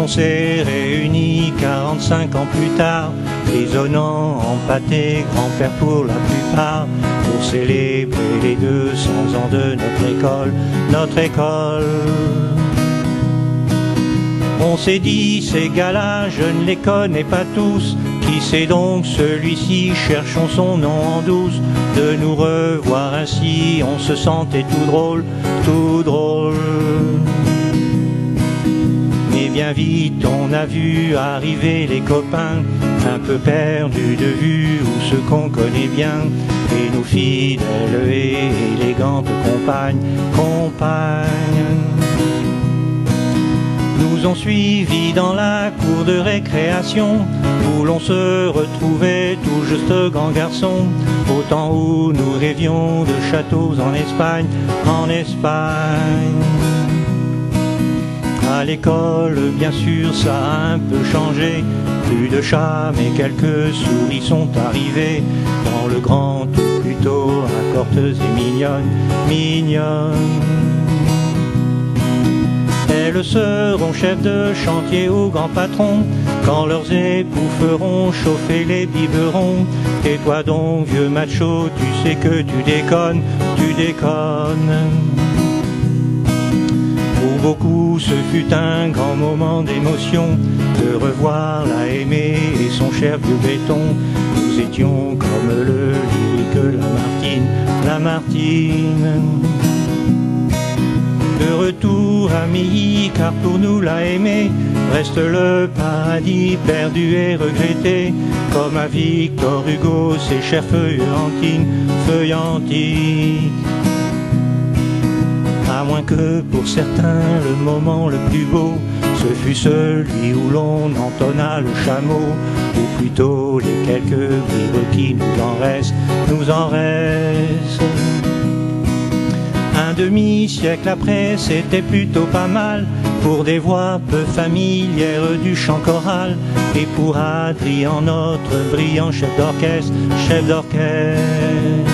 s'est réunis 45 ans plus tard, grisonnant, empâtés, grands-pères pour la plupart, pour célébrer les 200 ans de notre école, notre école. On s'est dit, ces gars-là, je ne les connais pas tous. Qui c'est donc celui-ci? Cherchons son nom en douce. De nous revoir ainsi, on se sentait tout drôle, tout drôle. Mais bien vite, on a vu arriver les copains, un peu perdus de vue, ou ceux qu'on connaît bien, et nos fidèles et élégantes compagnes, nous ont suivis dans la cour de récréation, où l'on se retrouvait tout juste grands garçons, au temps où nous rêvions de châteaux en Espagne, en Espagne. À l'école, bien sûr, ça a un peu changé, plus de chats, mais quelques souris sont arrivées, dans le grand tout plutôt accorteuses et mignonnes, mignonnes. Elles seront chefs de chantier ou grands patrons, quand leurs époux feront chauffer les biberons. Et toi donc, vieux macho, tu sais que tu déconnes, tu déconnes. Pour beaucoup, ce fut un grand moment d'émotion, de revoir la aimée et son cher vieux béton. Nous étions comme le lyrique Lamartine. De retour à Milly, car pour nous la aimée reste le paradis perdu et regretté, comme à Victor Hugo ses chères feuillantines, feuillantines. À moins que pour certains le moment le plus beau, ce fut celui où l'on entonna le chameau, ou plutôt les quelques vivres qui nous en restent, nous en restent. Un demi-siècle après, c'était plutôt pas mal, pour des voix peu familières du chant choral, et pour Adrien, notre brillant chef d'orchestre, chef d'orchestre.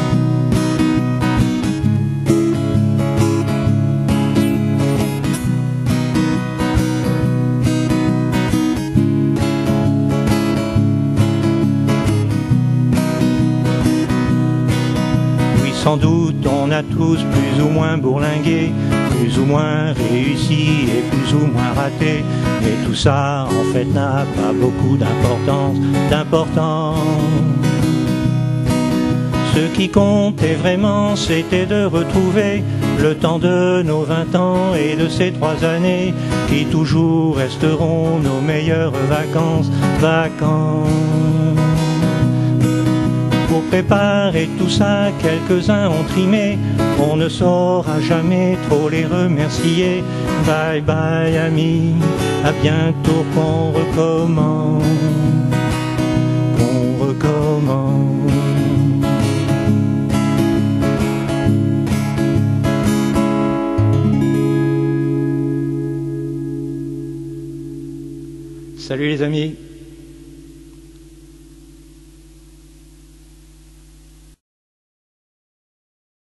Sans doute on a tous plus ou moins bourlingué, plus ou moins réussi et plus ou moins raté, mais tout ça en fait n'a pas beaucoup d'importance. Ce qui comptait vraiment, c'était de retrouver le temps de nos 20 ans et de ces 3 années qui toujours resteront nos meilleures vacances. Pour préparer tout ça, quelques-uns ont trimé, on ne saura jamais trop les remercier. Bye bye amis, à bientôt qu'on recommence, qu'on recommence. Salut les amis.